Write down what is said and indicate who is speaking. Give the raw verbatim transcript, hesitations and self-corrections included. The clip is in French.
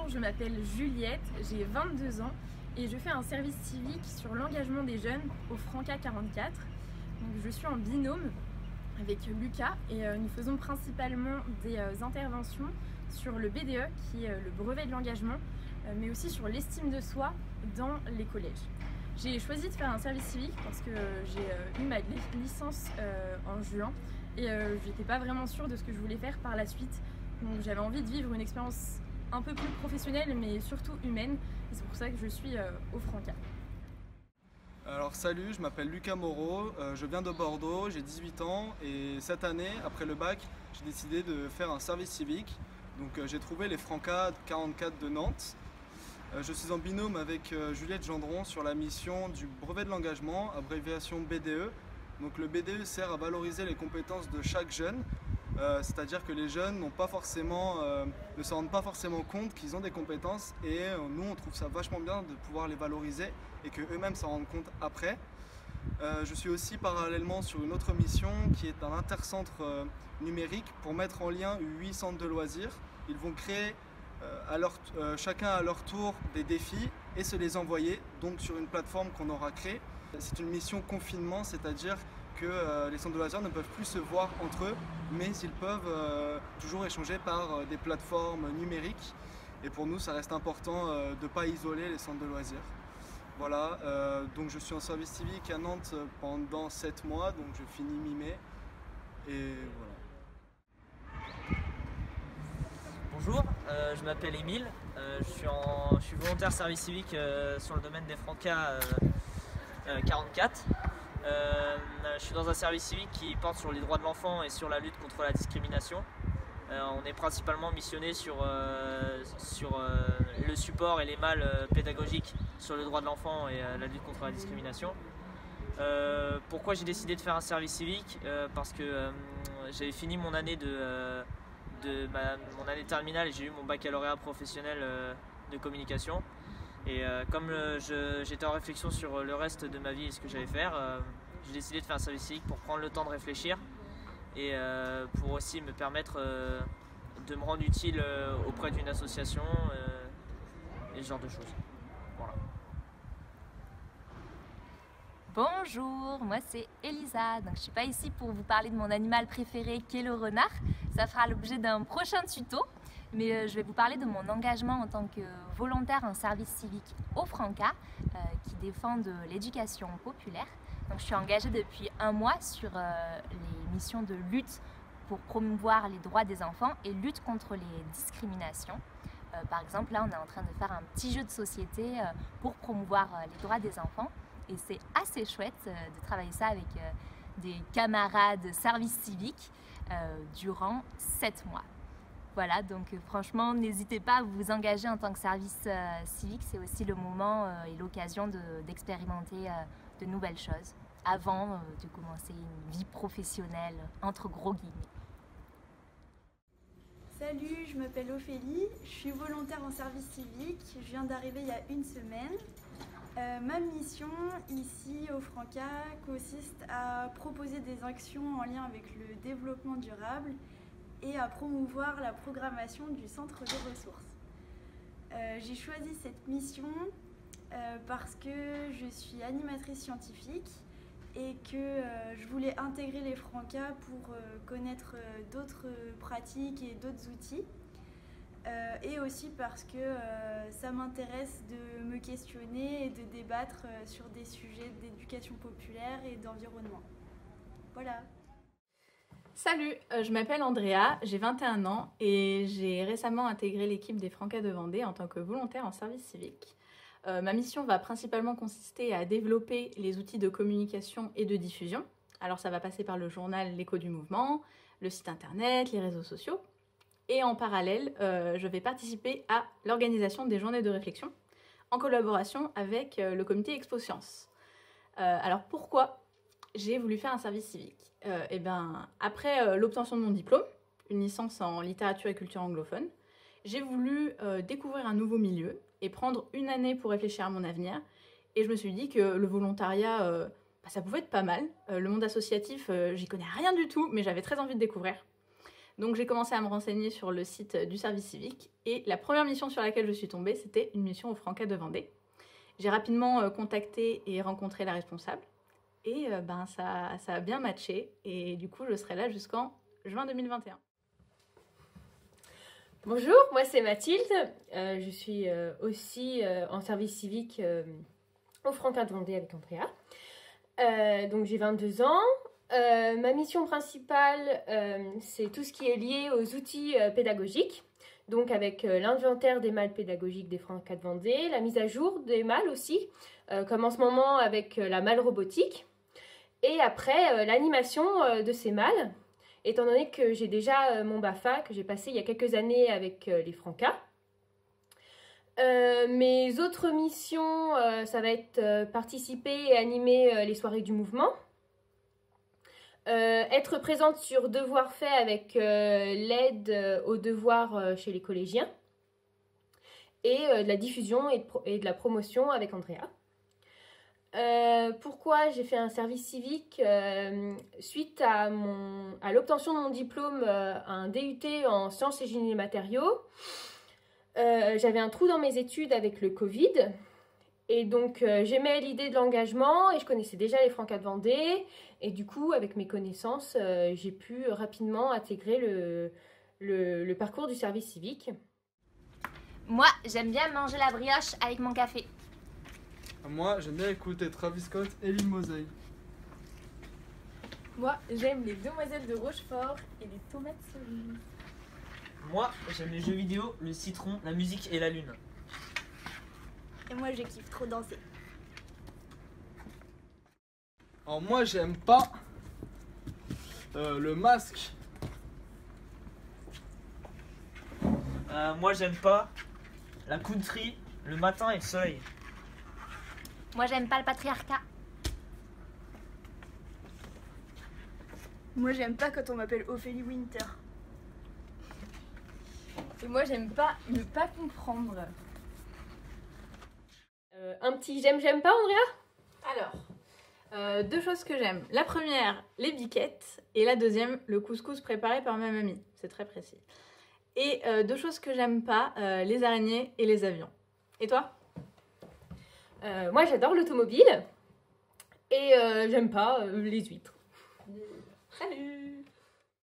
Speaker 1: Bonjour, je m'appelle Juliette, j'ai vingt-deux ans et je fais un service civique sur l'engagement des jeunes au Franca quarante-quatre. Donc, je suis en binôme avec Lucas et euh, nous faisons principalement des euh, interventions sur le B D E qui est euh, le brevet de l'engagement, euh, mais aussi sur l'estime de soi dans les collèges. J'ai choisi de faire un service civique parce que euh, j'ai euh, eu ma licence euh, en juin et euh, j'étais pas vraiment sûre de ce que je voulais faire par la suite. Donc j'avais envie de vivre une expérience un peu plus professionnelle mais surtout humaine et c'est pour ça que je suis euh, au Franca.
Speaker 2: Alors salut, je m'appelle Lucas Moreau, euh, je viens de Bordeaux, j'ai dix-huit ans et cette année, après le bac, j'ai décidé de faire un service civique. Donc euh, j'ai trouvé les Franca quarante-quatre de Nantes. Euh, je suis en binôme avec euh, Juliette Gendron sur la mission du brevet de l'engagement, abréviation B D E. Donc le B D E sert à valoriser les compétences de chaque jeune. Euh, c'est-à-dire que les jeunes n'ont pas forcément, euh, ne se rendent pas forcément compte qu'ils ont des compétences et euh, nous on trouve ça vachement bien de pouvoir les valoriser et qu'eux-mêmes s'en rendent compte après. Euh, je suis aussi parallèlement sur une autre mission qui est un intercentre euh, numérique pour mettre en lien huit centres de loisirs. Ils vont créer euh, à leur, euh, chacun à leur tour des défis et se les envoyer donc sur une plateforme qu'on aura créée. C'est une mission confinement, c'est-à-dire que euh, les centres de loisirs ne peuvent plus se voir entre eux, mais ils peuvent euh, toujours échanger par euh, des plateformes numériques. Et pour nous, ça reste important euh, de ne pas isoler les centres de loisirs. Voilà, euh, donc je suis en service civique à Nantes pendant sept mois, donc je finis mi-mai. Et voilà.
Speaker 3: Bonjour, euh, je m'appelle Émile, euh, je, suis en, je suis volontaire service civique euh, sur le domaine des Franca euh, euh, quarante-quatre. Euh, je suis dans un service civique qui porte sur les droits de l'enfant et sur la lutte contre la discrimination. Euh, on est principalement missionné sur, euh, sur euh, le support et les malles euh, pédagogiques sur le droit de l'enfant et euh, la lutte contre la discrimination. Euh, pourquoi j'ai décidé de faire un service civique? euh, Parce que euh, j'avais fini mon année de, euh, de ma, mon année terminale et j'ai eu mon baccalauréat professionnel euh, de communication. Et euh, comme j'étais en réflexion sur le reste de ma vie et ce que j'allais faire, euh, j'ai décidé de faire un service civique pour prendre le temps de réfléchir et euh, pour aussi me permettre euh, de me rendre utile euh, auprès d'une association euh, et ce genre de choses. Voilà.
Speaker 4: Bonjour, moi c'est Elisa, donc je suis pas ici pour vous parler de mon animal préféré qui est le renard, ça fera l'objet d'un prochain tuto. Mais je vais vous parler de mon engagement en tant que volontaire en service civique au Franca, euh, qui défend de l'éducation populaire. Donc, je suis engagée depuis un mois sur euh, les missions de lutte pour promouvoir les droits des enfants et lutte contre les discriminations. Euh, par exemple, là, on est en train de faire un petit jeu de société euh, pour promouvoir euh, les droits des enfants. Et c'est assez chouette euh, de travailler ça avec euh, des camarades service civique euh, durant sept mois. Voilà, donc euh, franchement, n'hésitez pas à vous engager en tant que service euh, civique. C'est aussi le moment euh, et l'occasion d'expérimenter de, euh, de nouvelles choses avant euh, de commencer une vie professionnelle, entre gros guillemets.
Speaker 5: Salut, je m'appelle Ophélie, je suis volontaire en service civique. Je viens d'arriver il y a une semaine. Euh, ma mission ici au Franca consiste à proposer des actions en lien avec le développement durable et à promouvoir la programmation du centre de ressources. Euh, j'ai choisi cette mission euh, parce que je suis animatrice scientifique et que euh, je voulais intégrer les Franca pour euh, connaître euh, d'autres pratiques et d'autres outils. Euh, et aussi parce que euh, ça m'intéresse de me questionner et de débattre euh, sur des sujets d'éducation populaire et d'environnement. Voilà.
Speaker 6: Salut, euh, je m'appelle Andrea, j'ai vingt et un ans et j'ai récemment intégré l'équipe des Franca de Vendée en tant que volontaire en service civique. Euh, ma mission va principalement consister à développer les outils de communication et de diffusion. Alors ça va passer par le journal L'écho du mouvement, le site internet, les réseaux sociaux. Et en parallèle, euh, je vais participer à l'organisation des journées de réflexion en collaboration avec euh, le comité Expo Sciences. Euh, alors pourquoi j'ai voulu faire un service civique? Euh, et ben, après euh, l'obtention de mon diplôme, une licence en littérature et culture anglophone, j'ai voulu euh, découvrir un nouveau milieu et prendre une année pour réfléchir à mon avenir. Et je me suis dit que le volontariat, euh, bah, ça pouvait être pas mal. Euh, le monde associatif, euh, j'y connais rien du tout, mais j'avais très envie de découvrir. Donc j'ai commencé à me renseigner sur le site du service civique et la première mission sur laquelle je suis tombée, c'était une mission au Franca de Vendée. J'ai rapidement euh, contacté et rencontré la responsable et euh, ben, ça, ça a bien matché et du coup je serai là jusqu'en juin deux mille vingt et un.
Speaker 7: Bonjour, moi c'est Mathilde, euh, je suis euh, aussi euh, en service civique euh, au Franca de Vendée avec Andrea. Euh, donc j'ai vingt-deux ans. Euh, ma mission principale, euh, c'est tout ce qui est lié aux outils euh, pédagogiques, donc avec euh, l'inventaire des malles pédagogiques des Franca de Vendée, la mise à jour des malles aussi, euh, comme en ce moment avec euh, la malle robotique, et après euh, l'animation euh, de ces malles, étant donné que j'ai déjà euh, mon BAFA que j'ai passé il y a quelques années avec euh, les Franca. Euh, mes autres missions, euh, ça va être euh, participer et animer euh, les soirées du mouvement. Euh, être présente sur Devoirs faits avec euh, l'aide euh, aux devoirs euh, chez les collégiens et euh, de la diffusion et de, et de la promotion avec Andrea. Euh, pourquoi j'ai fait un service civique euh, suite à, mon, à l'obtention de mon diplôme, euh, un D U T en sciences et génie des matériaux. Euh, j'avais un trou dans mes études avec le Covid. Et donc, euh, j'aimais l'idée de l'engagement et je connaissais déjà les Franca de Vendée. Et du coup, avec mes connaissances, euh, j'ai pu rapidement intégrer le, le, le parcours du service civique.
Speaker 4: Moi, j'aime bien manger la brioche avec mon café.
Speaker 2: Moi, j'aime bien écouter Travis Scott et Lil Mosey.
Speaker 1: Moi, j'aime les demoiselles de Rochefort et les tomates cerises.
Speaker 3: Moi, j'aime les jeux vidéo, le citron, la musique et la lune.
Speaker 5: Et moi, je kiffe trop danser.
Speaker 2: Alors moi, j'aime pas euh, le masque.
Speaker 3: Euh, moi, j'aime pas la country, le matin et le soleil.
Speaker 4: Moi, j'aime pas le patriarcat.
Speaker 5: Moi, j'aime pas quand on m'appelle Ophélie Winter.
Speaker 1: Et moi, j'aime pas ne pas comprendre.
Speaker 7: Euh, un petit j'aime, j'aime pas, Andrea?
Speaker 6: Alors, euh, deux choses que j'aime. La première, les biquettes. Et la deuxième, le couscous préparé par ma mamie. C'est très précis. Et euh, deux choses que j'aime pas, euh, les araignées et les avions. Et toi?
Speaker 7: Euh, moi, j'adore l'automobile et euh, j'aime pas euh, les huîtres.
Speaker 6: Salut!